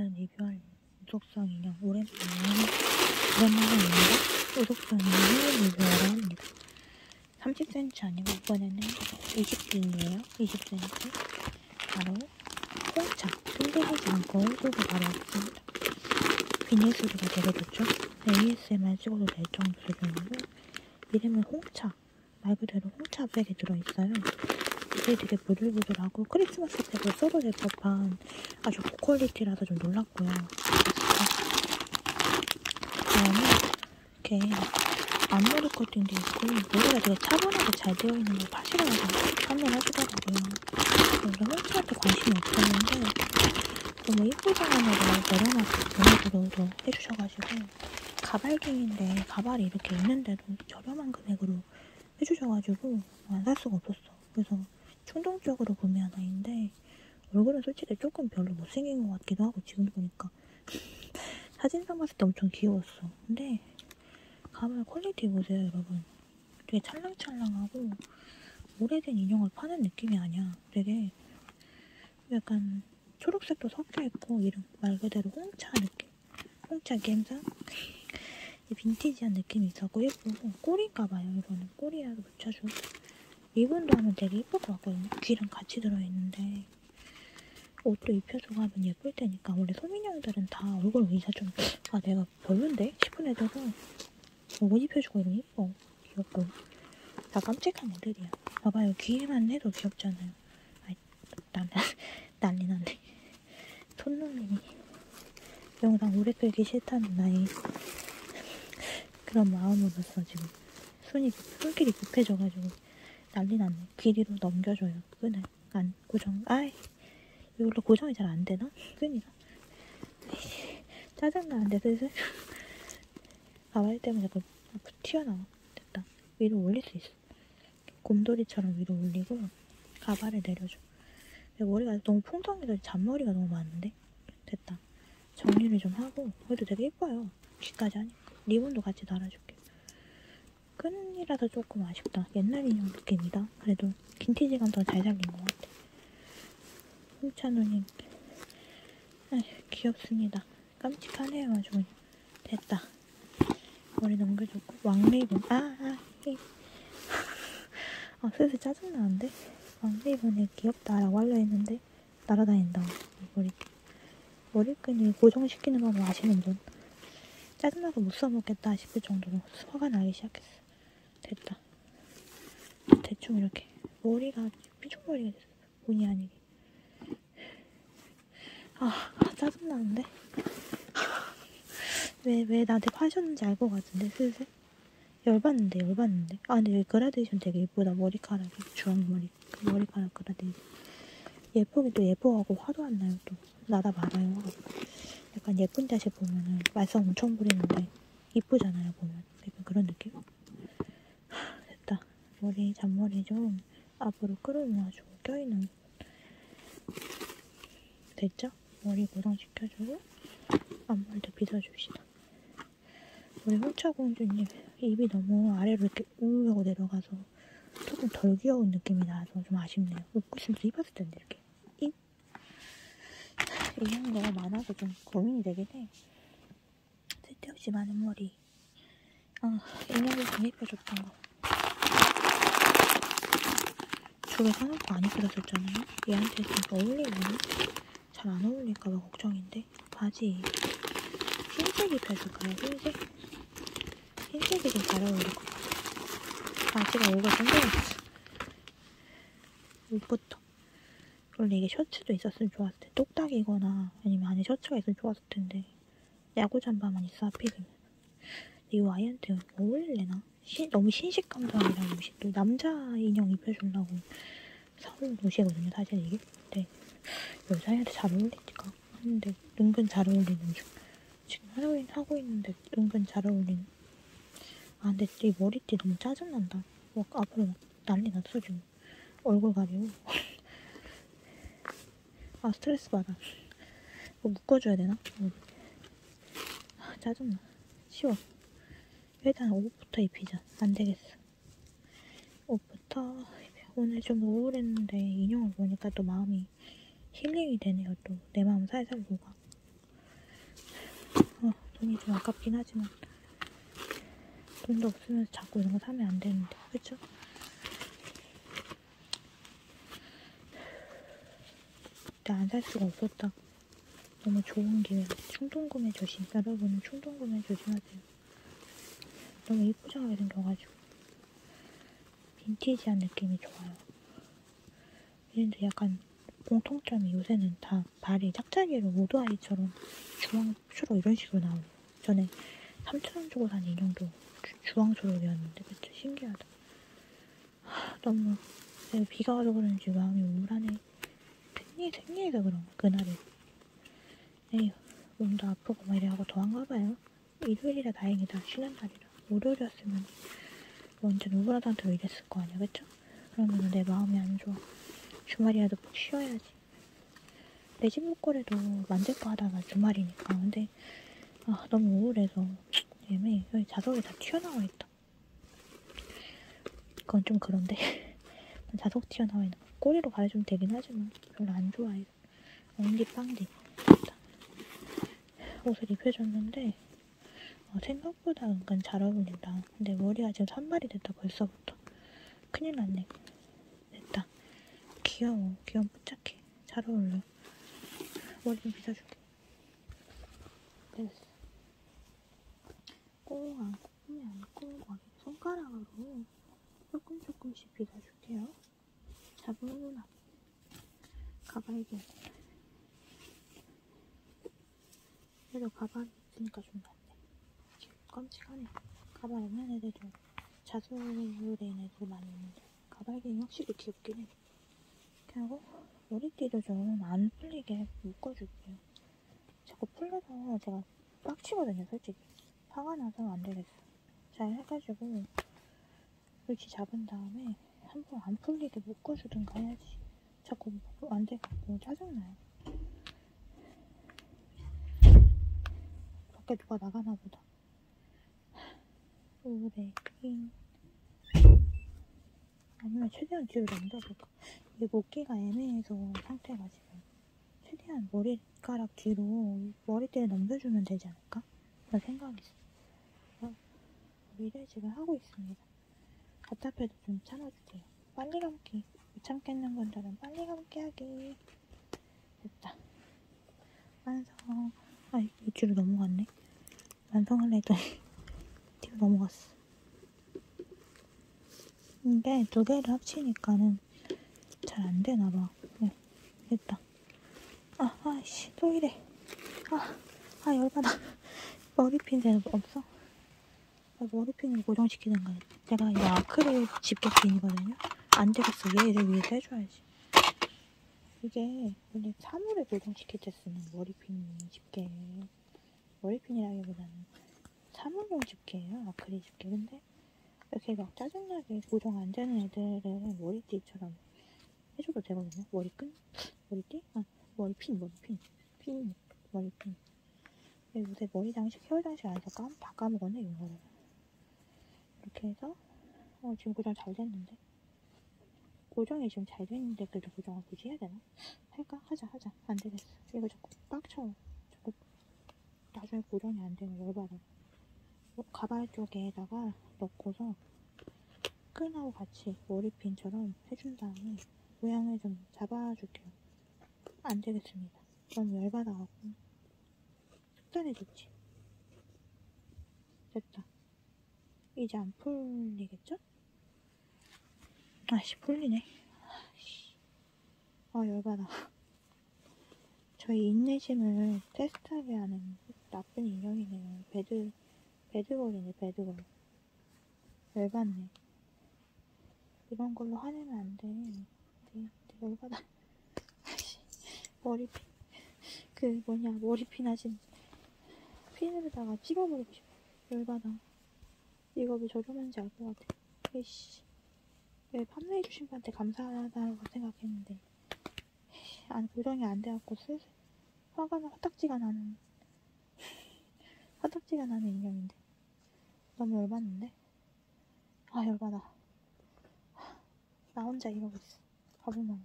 오늘은 리뷰할 우석성 인형 오랜만에 우석성 인형을 리뷰하러 합니다. 30cm 아니고 이번에는 20cm이에요. 20cm. 바로 홍차. 흔들리지 않고 쏘고 바로 하겠습니다. 비닐 소리가 되게 좋죠? ASMR 찍어도 될 정도 수준이고, 이름은 홍차. 말 그대로 홍차백에 들어있어요. 이게 되게 부들부들하고 크리스마스 때도 써도 될 법한 아주 고퀄리티라서 좀 놀랐고요. 그다음에 이렇게 앞머리 커팅도 있고 머리가 되게 차분하게 잘 되어 있는 걸 파시라고 판매하시더라고요. 원래 홍차한테 관심이 없었는데 너무 이쁘다는 애를 내려놔서 보내주려고 해주셔가지고, 가발갱인데 가발이 이렇게 있는데도 저렴한 금액으로 해주셔가지고 안 살 수가 없었어. 그래서 충동적으로 구매한 아이인데 얼굴은 솔직히 조금 별로 못생긴 것 같기도 하고, 지금 보니까 사진상 봤을 때 엄청 귀여웠어. 근데 가발 퀄리티 보세요 여러분. 되게 찰랑찰랑하고 오래된 인형을 파는 느낌이 아니야. 되게 약간 초록색도 섞여있고, 이름 말 그대로 홍차 느낌, 홍차 갬성 빈티지한 느낌이 있었고 예쁘고, 꼬리인가봐요. 이거는 꼬리라도 붙여주고 리본도 하면 되게 예쁠 것 같거든요. 귀랑 같이 들어있는데 옷도 입혀주고 하면 예쁠 테니까. 원래 소민형들은 다 얼굴 의사 좀 내가 별론데 싶은 애들은 옷 입혀주고 이러면 예뻐. 귀엽고 다 깜찍한 애들이야. 봐봐요. 귀만 해도 귀엽잖아요. 아이, 난리 났네. 손놀림이 영상 오래 끌기 싫다는 나의 그런 마음으로서 지금 손길이 급해져가지고 난리 났네. 귀리로 넘겨줘요. 끈을 안 고정. 이걸로 고정이 잘 안 되나? 끈이나? 짜증나는데 슬슬. 가발 때문에 자꾸 튀어나와. 됐다. 위로 올릴 수 있어. 곰돌이처럼 위로 올리고 가발을 내려줘. 머리가 너무 풍성해서 잔머리가 너무 많은데? 됐다. 정리를 좀 하고. 그래도 되게 예뻐요. 귀까지 하니까. 리본도 같이 달아줄게. 끈이라서 조금 아쉽다. 옛날 인형 느낌이다. 그래도 빈티지감 더 잘 살린 것 같아. 홍차 누님. 귀엽습니다. 깜찍하네요 아주 그냥. 됐다. 머리 넘겨줬고 왕리본. 슬슬 짜증나는데? 왕리본에 귀엽다라고 하려 했는데 날아다닌다. 머리끈이 고정시키는 법을 아시는 분. 짜증나서 못 써먹겠다 싶을 정도로 화가 나기 시작했어. 됐다. 대충 이렇게 머리가 삐죽머리가 됐어. 본의 아니게. 짜증나는데? 왜 나한테 파셨는지 알 것 같은데 슬슬? 열받는데. 근데 여기 그라데이션 되게 예쁘다. 머리카락이 주황머리 그 머리카락 그라데이션 예쁘긴 또 예뻐하고 화도 안 나요. 또 나다 말아요. 약간 예쁜 자식 보면은 말썽 엄청 부리는데 이쁘잖아요 보면. 약간 그런 느낌? 됐다. 잔머리 좀 앞으로 끌어모아주고 껴있는. 됐죠? 머리 고정시켜주고 앞머리도 빗어줍시다. 우리 홍차공주님 입이 너무 아래로 이렇게 우르르 내려가서 조금 덜 귀여운 느낌이 나서 좀 아쉽네요. 웃고 싶어서 입었을 텐데 이렇게 입? 인형도가 많아서 좀 고민이 되긴 해. 쓸데없이 많은 머리. 인형을 구입해줬던 거 저게 사놓고 안 입혀줬잖아요. 얘한테 좀 어울리려나? 잘 안 어울릴까봐 걱정인데. 바지 흰색 입혀줄까요? 흰색이 좀 잘 어울릴 것 같아. 바지가 오가 생겨났어. 옷부터. 원래 이게 셔츠도 있었으면 좋았을 텐데, 똑딱이거나 아니면 안에 셔츠가 있으면 좋았을 텐데 야구 잠바만 있어 하필이면. 이 아이한테 어울릴래나? 너무 신식 감성이랑 옷이 또 남자 인형 입혀주려고 사온 옷이거든요 사실 이게. 근데 여자애한테 잘 어울리니까 하는데 은근 잘 어울리는 중. 지금 할로윈 하고 있는데 은근 잘 어울리는. 근데 이 머리띠 너무 짜증난다. 앞으로 막 난리 났어 지금. 얼굴 가리고. 스트레스 받아. 이거 묶어줘야 되나? 짜증나. 쉬워. 일단 옷부터 입히자. 안 되겠어. 옷부터. 오늘 좀 우울했는데 인형을 보니까 또 마음이 힐링이 되네요. 또 내 마음 살살 녹아. 돈이 좀 아깝긴 하지만 돈도 없으면서 자꾸 이런 거 사면 안 되는데, 그쵸? 근데 안 살 수가 없었다. 너무 좋은 기회. 충동구매 조심. 여러분은 충동구매 조심하세요. 너무 이쁘장하게 생겨가지고 빈티지한 느낌이 좋아요. 얘네들 약간 공통점이 요새는 다 발이 짝짝이로 모드아이처럼 주황초록 이런 식으로 나오네요. 전에 3,000원 주고 산 인형도 주황초록이었는데, 그쵸? 신기하다. 너무 내가 비가 와서 그런지 마음이 우울하네. 생리해서 그런가, 그날에. 에휴, 몸도 아프고 막 이래하고 더한가 봐요. 일요일이라 다행이다. 쉬는 날이라. 월요일이었으면 완전 우울한 상태로 일했을 거 아니야, 그쵸? 그러면 내 마음이 안 좋아. 주말이라도 푹 쉬어야지. 내 집 목걸이도 만들 거 하다가 주말이니까. 근데 너무 우울해서 애매해. 여기 자석이 다 튀어나와 있다. 그건 좀 그런데 자석 튀어나와 있는 거 꼬리로 가려주면 되긴 하지만 별로 안 좋아해. 엉디 빵디. 옷을 입혀줬는데 생각보다 은근 잘 어울린다. 근데 머리가 지금 산발이 됐다, 벌써부터. 큰일 났네. 됐다. 귀여워. 뽀짝해. 잘 어울려. 머리 좀 빗어줄게. 됐어. 꼭 안고 막 손가락으로 조금씩 빗어줄게요. 차분하게. 가발이 그래도 가발이 있으니까 좀 낫네. 깜찍하네. 가발 없는 애들도 자수된 애들 많이 있는데 가발이 확실히 귀엽긴 해. 이렇게 하고 머리띠도 좀 안 풀리게 묶어줄게요. 자꾸 풀려서 제가 빡치거든요, 솔직히. 화가 나서 안 되겠어. 잘 해가지고 위치 잡은 다음에 한번 안 풀리게 묶어주든가 해야지. 자꾸 안 돼갖고 짜증나요. 밖에 누가 나가나 보다. 우울해. 아니면 최대한 뒤로 넘겨볼까? 이게 묶기가 애매해서 상태가 지금. 최대한 머리카락 뒤로 머리띠를 넘겨주면 되지 않을까? 그런 생각이 있어. 일을 지금 하고 있습니다. 답답해도 좀 참아줄게요. 빨리 감기. 못 참겠는 분들은 빨리 감기 하기. 됐다. 완성. 이 뒤로 넘어갔네. 완성하려 했더니 뒤로 넘어갔어. 이게 두 개를 합치니까는 잘 안 되나봐. 네, 됐다. 아이씨, 또 이래. 열받아. 머리핀 없어? 머리핀을 고정시키든가. 제가 이거 아크릴 집게핀이거든요. 안 되겠어. 얘를 위해서 해줘야지. 이게 원래 사물을 고정시킬 때 쓰는 머리핀 집게. 머리핀이라기보다는 사물용 집게예요. 아크릴 집게. 근데 이렇게 막 짜증나게 고정 안 되는 애들은 머리띠처럼 해줘도 되거든요. 머리끈? 머리띠? 머리핀. 머리핀. 요새 머리 장식, 헤어 장식 안 해서 다 까먹었네, 이거를. 이렇게 해서, 지금 고정 잘 됐는데? 고정이 지금 잘 됐는데, 그래도 고정을 굳이 해야 되나? 할까? 하자. 안 되겠어. 이거 자꾸 빡쳐. 자꾸 나중에 고정이 안 되면 열받아. 가발 쪽에다가 넣고서 끈하고 같이 머리핀처럼 해준 다음에 모양을 좀 잡아줄게요. 안 되겠습니다. 너무 열받아갖고. 속단해졌지. 됐다. 이제 안 풀리겠죠? 풀리네. 열받아. 저희 인내심을 테스트하게 하는 나쁜 인형이네요. 배드걸이네, 배드걸. 열받네. 이런 걸로 화내면 안 돼. 열받아. 머리핀. 머리핀 하신 핀으로다가 찍어버리고 싶어. 열받아. 이거 왜 저렴한지 알 것 같아. 에이씨. 왜 판매해주신 분한테 감사하다고 생각했는데. 고정이 안 돼갖고 슬슬 화딱지가 나는 인형인데. 너무 열받는데? 열받아. 나 혼자 이러고 있어. 바보마냥.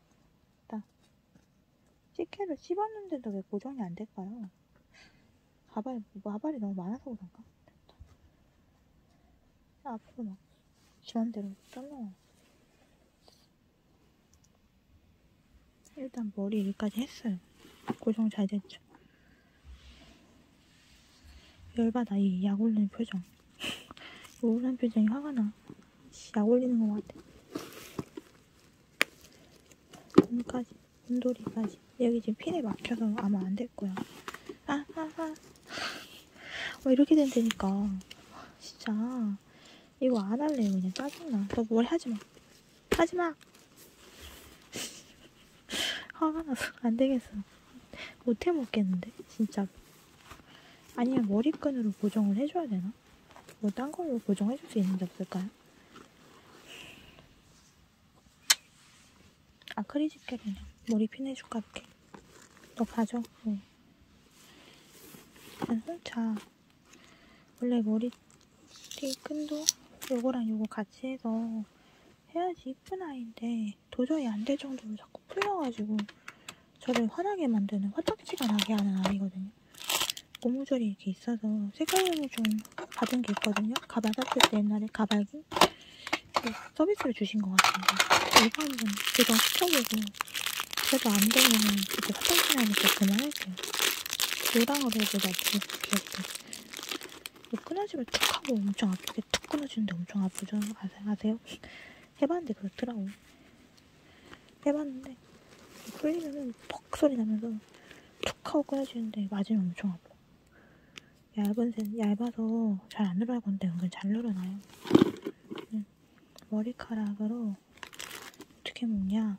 일단, 식혜를 씹었는데도 왜 고정이 안 될까요? 가발이 너무 많아서 그런가? 앞으로 막 지맘대로 잘라. 일단 머리 여기까지 했어요. 고정 잘 됐죠? 열받아, 이 약 올리는 표정. 우울한 표정이 화가 나. 약 올리는 것 같아. 눈까지, 눈도리까지. 여기 지금 핀에 막혀서 아마 안 될 거야. 이렇게 된다니까. 진짜. 이거 안 할래요, 그냥. 짜증나. 너 뭘 하지 마. 하지 마! 화가 나서 안 되겠어. 못 해먹겠는데, 진짜. 아니면 머리끈으로 고정을 해줘야 되나? 뭐 딴 걸로 고정해줄 수 있는 게 없을까요? 아크릴집 게 그냥 머리핀 해줄까, 이렇게. 너 가져. 네. 홍차. 원래 머리끈도 요거랑 요거 같이 해서 해야지 이쁜 아이인데 도저히 안 될 정도로 자꾸 풀려가지고 저를 화나게 만드는, 화딱지가 나게 하는 아이거든요. 고무줄이 이렇게 있어서 색깔을 좀 받은 게 있거든요. 가발 샀을 때 옛날에 가발기 서비스를 주신 것 같은데 이거 한번 고정 시켜보고 그래도 안 되면 그때 화딱지 나니까 그만할게요. 노랑으로 해도 나도 귀엽게. 끊어지면 툭 하고 엄청 아프게 툭 끊어지는데 엄청 아프죠? 아세요? 해봤는데 그렇더라고. 해봤는데 풀리면은 퍽 소리 나면서 툭 하고 끊어지는데 맞으면 엄청 아파. 얇아서 잘 안 늘어날 건데 은근 잘 늘어나요. 머리카락으로 어떻게 먹냐?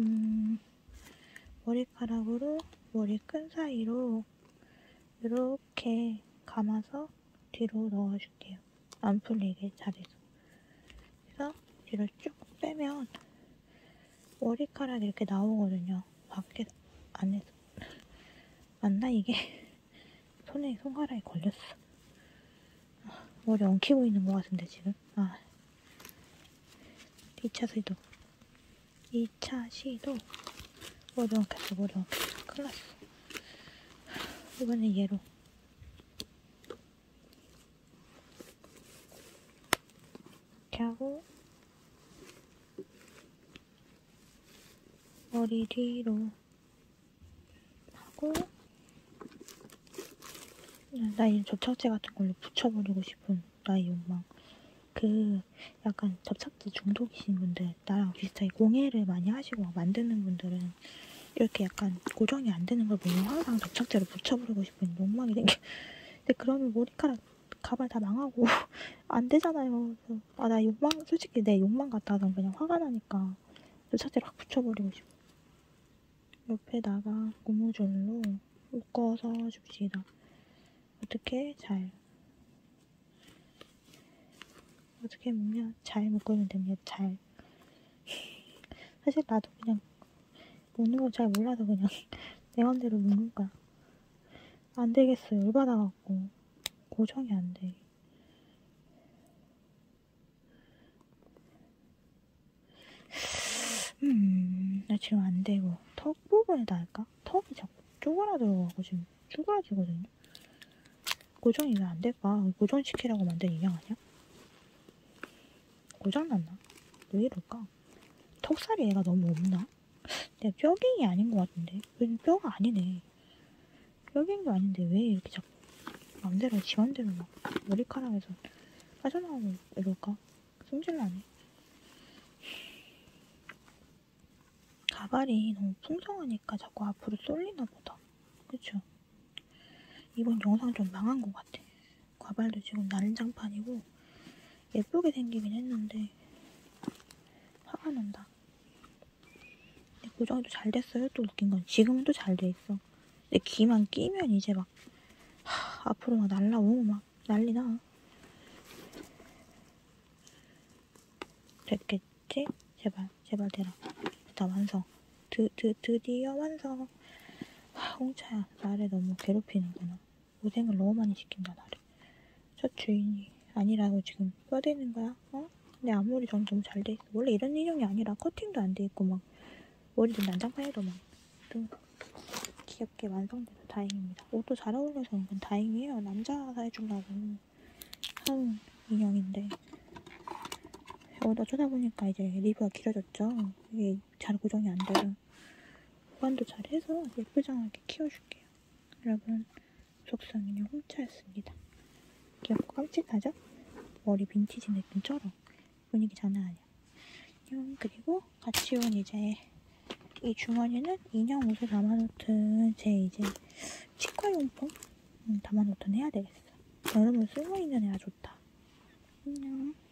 머리카락으로 머리끈 사이로 이렇게 감아서 뒤로 넣어줄게요. 안 풀리게 잘해서. 그래서 뒤로 쭉 빼면 머리카락이 이렇게 나오거든요. 밖에 안에서. 맞나 이게? 손가락에 걸렸어. 머리 엉키고 있는 것 같은데 지금. 2차 시도. 2차 시도. 머리 엉켰어. 큰일 났어. 이번엔 얘로. 이렇게 하고 머리 뒤로 하고 나 이 접착제 같은 걸로 붙여버리고 싶은 나의 욕망. 약간 접착제 중독이신 분들, 나랑 비슷하게 공예를 많이 하시고 막 만드는 분들은 이렇게 약간 고정이 안 되는 걸 보면 항상 접착제로 붙여버리고 싶은 욕망이 생겨. 근데 그러면 머리카락 가발 다 망하고 안 되잖아요. 그래서 나 욕망, 솔직히 내 욕망 같아서 그냥 화가 나니까 접착제를 확 붙여버리고 싶어. 옆에다가 고무줄로 묶어서 줍시다. 어떻게 먹냐? 잘 묶으면 됩니다. 잘. 사실 나도 그냥 먹는 거 잘 몰라서 그냥 내 맘대로 먹는 거야. 안 되겠어. 열받아갖고 고정이 안 돼. 나 지금 안 되고 턱 부분에다 할까? 턱이 자꾸 쪼그라들어가고 지금 쭈그라지거든요. 고정이 왜 안 될까? 고정시키라고 만든 인형 아니야? 고장났나? 왜 이럴까? 턱살이 얘가 너무 없나? 내가 뼈갱이 아닌 것 같은데. 뼈가 아니네. 뼈갱이도 아닌데 왜 이렇게 자꾸 맘대로 지 맘대로 막 머리카락에서 빠져나오고 이럴까? 승질나네. 가발이 너무 풍성하니까 자꾸 앞으로 쏠리나 보다. 그쵸? 이번 영상 좀 망한 것 같아. 가발도 지금 난장판이고 예쁘게 생기긴 했는데 화가 난다. 근데 고정도 잘 됐어요. 또 웃긴 건 지금은 또 잘 돼 있어. 근데 귀만 끼면 이제 막 앞으로 막 날라오고 막 난리나. 됐겠지? 제발 되라. 나 완성. 드디어 완성. 홍차야, 나를 너무 괴롭히는구나. 고생을 너무 많이 시킨다, 나를. 첫 주인이 아니라고 지금 뼈대는 거야? 내 앞머리 전 너무 잘 돼 있어. 원래 이런 인형이 아니라 커팅도 안 돼 있고 막 머리도 난장판해도 막 귀여워. 귀엽게 완성돼서 다행입니다. 옷도 잘 어울려서 은근 다행이에요. 남자가 해주려고 한 인형인데 어쩌다 보니까 이제 리뷰가 길어졌죠. 이게 잘 고정이 안 돼요. 보관도 잘 해서 예쁘장하게 키워줄게요. 여러분, 속성 인형 홍차였습니다. 귀엽고 깜찍하죠? 머리 빈티지 느낌처럼 분위기 장난 아니야. 그리고 같이 온 이제 이 주머니는 인형 옷을 담아놓든 제 이제 치과용품 담아놓든 해야 되겠어. 여름을 쓸모있는 애가 좋다. 안녕.